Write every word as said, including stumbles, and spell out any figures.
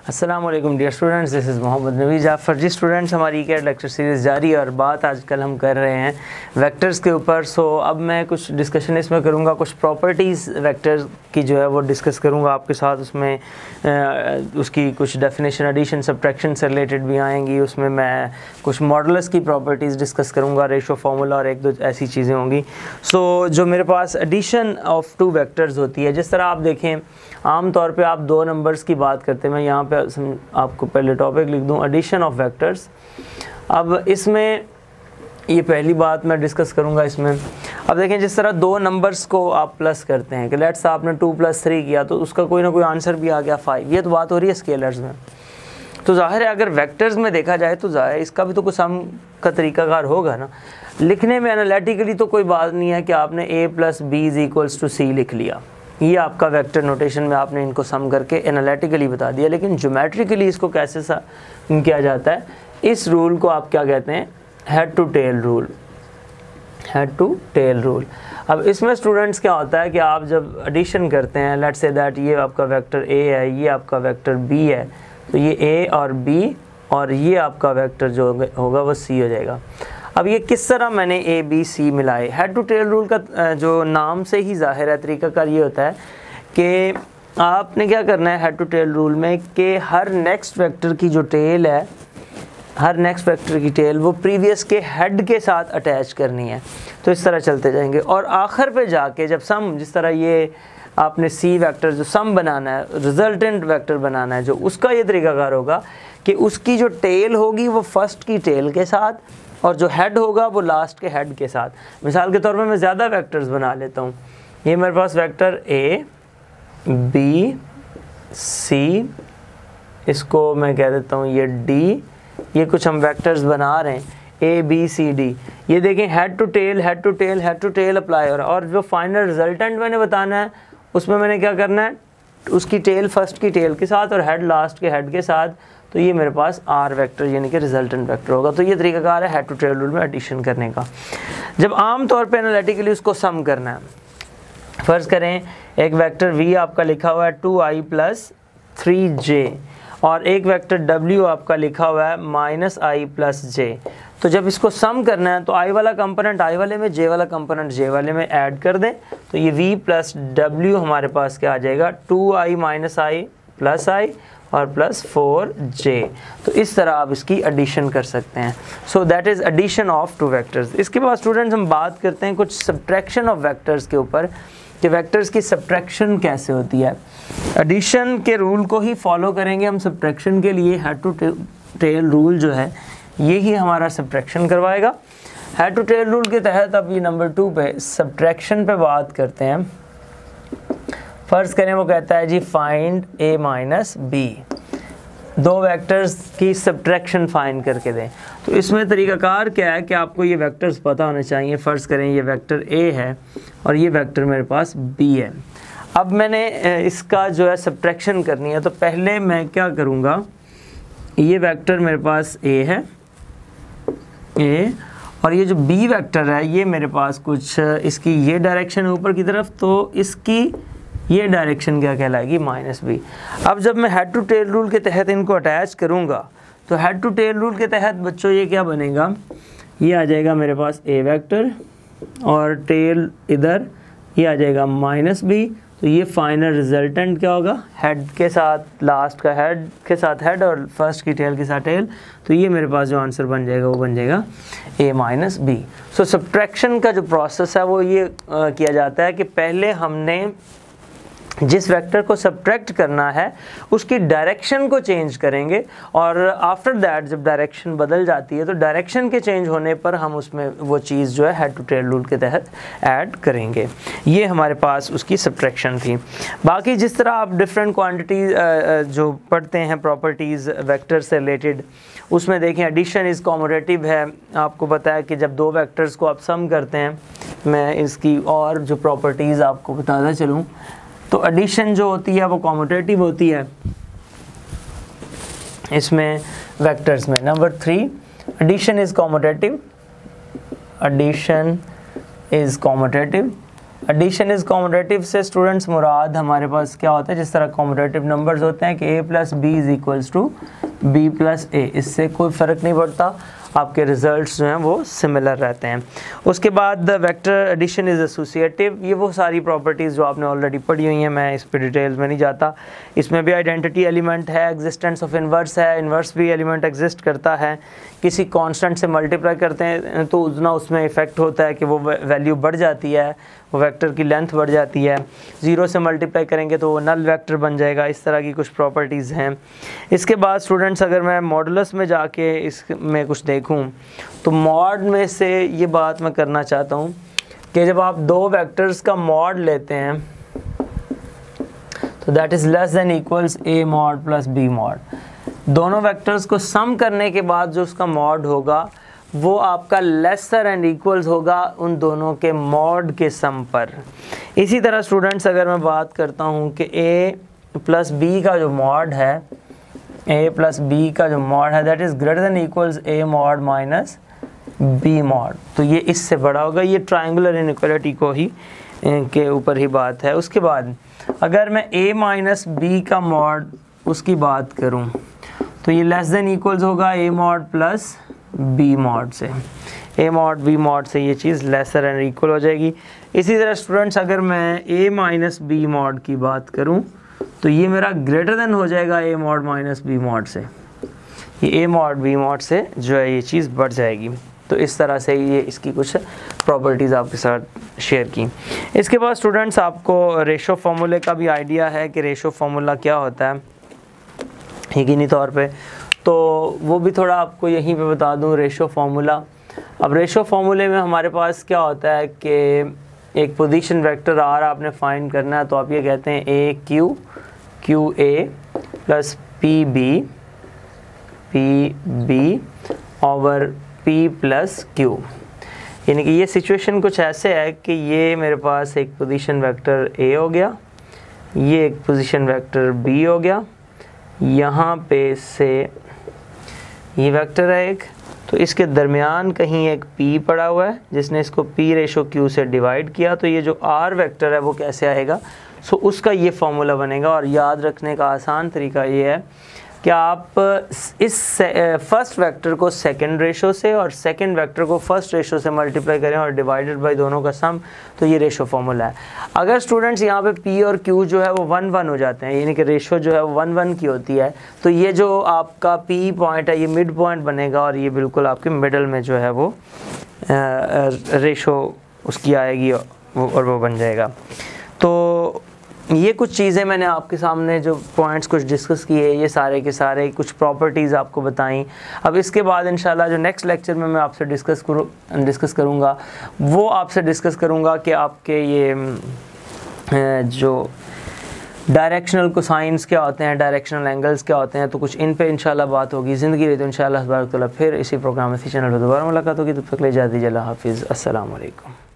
अस्सलाम वालेकुम dear students, this is एम.Naveed Jafar। जी स्टूडेंट्स, हमारी ईकेट लेक्चर सीरीज़ जारी है और बात आजकल हम कर रहे हैं वेक्टर्स के ऊपर। सो अब मैं कुछ डिस्कशन इसमें करूँगा, कुछ प्रॉपर्टीज़ वेक्टर्स की जो है वो डिस्कस करूँगा आपके साथ। उसमें आ, उसकी कुछ डेफिनेशन, एडिशन, सब्ट्रैक्शन से रिलेटेड भी आएंगी। उसमें मैं कुछ मॉडल्स की प्रॉपर्टीज़ डिस्कस करूँगा, रेशो फार्मूला और एक दो ऐसी चीज़ें होंगी। सो जो मेरे पास एडिशन ऑफ टू वेक्टर्स होती है, जिस तरह आप देखें आम तौर पे आप दो नंबर्स की बात करते हैं। मैं यहाँ पे आपको पहले टॉपिक लिख दूँ, एडिशन ऑफ वेक्टर्स। अब इसमें ये पहली बात मैं डिस्कस करूँगा इसमें। अब देखें, जिस तरह दो नंबर्स को आप प्लस करते हैं कि लेट्स आपने टू प्लस थ्री किया तो उसका कोई ना कोई आंसर भी आ गया फाइव। ये तो बात हो रही है स्केलर्स में। तो जाहिर है अगर वेक्टर्स में देखा जाए तो जाहिर इसका भी तो कुछ सम का तरीकाकार होगा ना। लिखने में एनालिटिकली तो कोई बात नहीं है कि आपने A plus B is equals to C लिख लिया, ये आपका वेक्टर नोटेशन में आपने इनको सम करके एनालिटिकली बता दिया। लेकिन ज्योमेट्रिकली इसको कैसे सा किया जाता है, इस रूल को आप क्या कहते हैं, head to tail rule. Head to tail rule. अब इसमें स्टूडेंट्स क्या होता है कि आप जब एडिशन करते हैं, लेट्स से दैट ये आपका वेक्टर ए है, ये आपका वेक्टर बी है, तो ये ए और बी और ये आपका वेक्टर जो होगा वो सी हो जाएगा। अब ये किस तरह मैंने ए बी सी मिलाए, हेड टू टेल रूल का जो नाम से ही जाहिर है तरीकाकार ये होता है कि आपने क्या करना है हेड टू टेल रूल में कि हर नेक्स्ट वेक्टर की जो टेल है, हर नेक्स्ट वेक्टर की टेल वो प्रीवियस के हेड के साथ अटैच करनी है। तो इस तरह चलते जाएंगे और आखिर पे जाके जब सम, जिस तरह ये आपने सी वेक्टर जो सम बनाना है, रिजल्टेंट वेक्टर बनाना है, जो उसका ये तरीकाकार होगा कि उसकी जो टेल होगी वो फर्स्ट की टेल के साथ और जो हेड होगा वो लास्ट के हेड के साथ। मिसाल के तौर पे मैं ज़्यादा वेक्टर्स बना लेता हूँ। ये मेरे पास वेक्टर ए बी सी, इसको मैं कह देता हूँ ये डी। ये कुछ हम वेक्टर्स बना रहे हैं ए बी सी डी। ये देखें head to tail, head to tail, head to tail apply हो रहा है। और जो फाइनल रिजल्टेंट मैंने बताना है उसमें मैंने क्या करना है, उसकी टेल फर्स्ट की टेल के साथ और हेड लास्ट के हेड के साथ। तो ये मेरे पास आर वेक्टर यानी कि रिजल्टेंट वेक्टर होगा। तो ये तरीकाकार है हेड टू टेल रूल में एडिशन करने का। जब आम तौर पे एनालिटिकली उसको सम करना है, फ़र्ज़ करें एक वेक्टर वी आपका लिखा हुआ है two I plus three J और एक वेक्टर डब्ल्यू आपका लिखा हुआ है माइनस आई प्लस जे। तो जब इसको सम करना है तो आई वाला कंपोनेंट आई वाले में, जे वाला कंपोनेंट जे वाले में ऐड कर दें। तो ये v प्लस डब्ल्यू हमारे पास क्या आ जाएगा, two I minus I plus I और प्लस फोर जे। तो इस तरह आप इसकी एडिशन कर सकते हैं। So that is addition of two vectors. इसके बाद स्टूडेंट्स हम बात करते हैं कुछ सब्ट्रैक्शन ऑफ वेक्टर्स के ऊपर कि वेक्टर्स की सब्ट्रैक्शन कैसे होती है। एडिशन के रूल को ही फॉलो करेंगे हम सब्ट्रैक्शन के लिए। हेड टू टेल रूल जो है ये ही हमारा सब्ट्रैक्शन करवाएगा। हेड टू टेल रूल के तहत अब ये नंबर टू पे सब्ट्रैक्शन पे बात करते हैं। फ़र्ज़ करें वो कहता है जी फाइंड ए माइनस बी, दो वेक्टर्स की सब्ट्रैक्शन फाइंड करके दें। तो इसमें तरीकाकार क्या है कि आपको ये वेक्टर्स पता होने चाहिए। फ़र्ज़ करें ये वेक्टर ए है और ये वेक्टर मेरे पास बी है। अब मैंने इसका जो है सब्ट्रैक्शन करनी है, तो पहले मैं क्या करूँगा, ये वेक्टर मेरे पास ए है ए और ये जो बी वेक्टर है ये मेरे पास कुछ इसकी ये डायरेक्शन है ऊपर की तरफ, तो इसकी ये डायरेक्शन क्या कहलाएगी, माइनस बी। अब जब मैं हेड टू टेल रूल के तहत इनको अटैच करूँगा तो हेड टू टेल रूल के तहत बच्चों ये क्या बनेगा, ये आ जाएगा मेरे पास ए वेक्टर और टेल इधर ये आ जाएगा माइनस बी। तो ये फाइनल रिजल्टेंट क्या होगा, हेड के साथ लास्ट का हेड के साथ हेड और फर्स्ट की टेल के साथ टेल। तो ये मेरे पास जो आंसर बन जाएगा वो बन जाएगा A minus B. So subtraction का जो प्रोसेस है वो ये आ, किया जाता है कि पहले हमने जिस वेक्टर को सब्ट्रैक्ट करना है उसकी डायरेक्शन को चेंज करेंगे और आफ्टर दैट जब डायरेक्शन बदल जाती है तो डायरेक्शन के चेंज होने पर हम उसमें वो चीज़ जो है हेड टू टेल रूल के तहत ऐड करेंगे। ये हमारे पास उसकी सब्ट्रैक्शन थी। बाकी जिस तरह आप डिफरेंट क्वांटिटीज़ जो पढ़ते हैं प्रॉपर्टीज़ वेक्टर से रिलेटेड, उसमें देखें एडिशन इज़ कॉमोडेटिव है। आपको पता है कि जब दो वेक्टर्स को आप सम करते हैं, मैं इसकी और जो प्रॉपर्टीज़ आपको बताता चलूँ, तो एडिशन जो होती है वो कॉम्यूटेटिव होती है इसमें वेक्टर्स में। Number three, addition is commutative, addition is commutative addition is commutative से स्टूडेंट्स मुराद हमारे पास क्या होता है, जिस तरह कॉमरेटिव नंबर्स होते हैं कि a plus B is equals to B plus A, इससे कोई फ़र्क नहीं पड़ता, आपके रिजल्ट्स जो हैं वो सिमिलर रहते हैं। उसके बाद the vector addition is associative, ये वो सारी प्रॉपर्टीज़ जो आपने ऑलरेडी पढ़ी हुई हैं, मैं इस पर डिटेल्स में नहीं जाता। इसमें भी आइडेंटिटी एलिमेंट है, एग्जिस्टेंस ऑफ इन्वर्स है, इन्वर्स भी एलिमेंट एग्जिस्ट करता है, किसी कांस्टेंट से मल्टीप्लाई करते हैं तो उतना उसमें इफ़ेक्ट होता है कि वो वैल्यू बढ़ जाती है, वो वेक्टर की लेंथ बढ़ जाती है, ज़ीरो से मल्टीप्लाई करेंगे तो वो नल वेक्टर बन जाएगा। इस तरह की कुछ प्रॉपर्टीज़ हैं। इसके बाद स्टूडेंट्स अगर मैं मॉडुलस में जाके इसमें कुछ देखूं तो मॉड में से ये बात मैं करना चाहता हूं कि जब आप दो वेक्टर्स का मॉड लेते हैं तो that is less than equals A mod plus B mod, दोनों वेक्टर्स को सम करने के बाद जो उसका मॉड होगा वो आपका लेसर एंड इक्वल्स होगा उन दोनों के मॉड के सम पर। इसी तरह स्टूडेंट्स अगर मैं बात करता हूँ कि a प्लस बी का जो मॉड है, a प्लस बी का जो मॉड है that is greater than equals a mod minus b mod, तो ये इससे बड़ा होगा। ये ट्रायंगुलर इनइक्वालिटी को ही के ऊपर ही बात है। उसके बाद अगर मैं a माइनस बी का मॉड उसकी बात करूँ तो ये लेस देन इक्वल्स होगा a mod plus B mod से, a मॉड बी मॉड से ये चीज़ लेसर एंड इक्वल हो जाएगी। इसी तरह स्टूडेंट्स अगर मैं a माइनस बी मॉड की बात करूं तो ये मेरा ग्रेटर देन हो जाएगा a mod minus B mod से, ये a मॉड बी मॉड से जो है ये चीज़ बढ़ जाएगी। तो इस तरह से ये इसकी कुछ प्रॉपर्टीज़ आपके साथ शेयर की। इसके बाद स्टूडेंट्स आपको रेशो फार्मूले का भी आइडिया है कि रेशो फार्मूला क्या होता है यकीनी तौर पे, तो वो भी थोड़ा आपको यहीं पे बता दूं रेशो फार्मूला। अब रेशो फार्मूले में हमारे पास क्या होता है कि एक पोजीशन वेक्टर आर आपने फाइंड करना है, तो आप ये कहते हैं A Q Q A plus P B P B over P plus Q, यानी कि ये सिचुएशन कुछ ऐसे है कि ये मेरे पास एक पोजीशन वेक्टर ए हो गया, ये एक पोजीशन वेक्टर बी हो गया, यहाँ पे से ये वेक्टर है एक, तो इसके दरमियान कहीं एक p पड़ा हुआ है जिसने इसको p रेशो q से डिवाइड किया, तो ये जो r वेक्टर है वो कैसे आएगा, सो उसका ये फार्मूला बनेगा। और याद रखने का आसान तरीका ये है कि आप इस फर्स्ट वेक्टर को सेकंड रेशो से और सेकंड वेक्टर को फर्स्ट रेशो से मल्टीप्लाई करें और डिवाइडेड बाय दोनों का सम, तो ये रेशो फार्मूला है। अगर स्टूडेंट्स यहाँ पे p और q जो है वो वन वन हो जाते हैं, यानी कि रेशो जो है वो वन वन की होती है, तो ये जो आपका p पॉइंट है ये मिड पॉइंट बनेगा और ये बिल्कुल आपके मिडल में जो है वो रेशो उसकी आएगी और वो बन जाएगा। तो ये कुछ चीज़ें मैंने आपके सामने जो पॉइंट्स कुछ डिस्कस किए, ये सारे के सारे कुछ प्रॉपर्टीज़ आपको बताई। अब इसके बाद इंशाल्लाह जो नेक्स्ट लेक्चर में मैं आपसे डिस्कस करूँ डिस्कस करूँगा वो आपसे डिस्कस करूँगा कि आपके ये जो डायरेक्शनल कोसाइंस क्या होते हैं, डायरेक्शनल एंगल्स क्या होते हैं, तो कुछ इन पे इंशाल्लाह बात होगी। ज़िंदगी रही तो इंशाल्लाह तबारक व तआला फिर इसी प्रोग्राम में इसी चैनल पर दोबारा मुलाकात होगी। तब तक ले इजाज़त दीजिए, अल्लाह हाफिज़, अस्सलाम वालेकुम।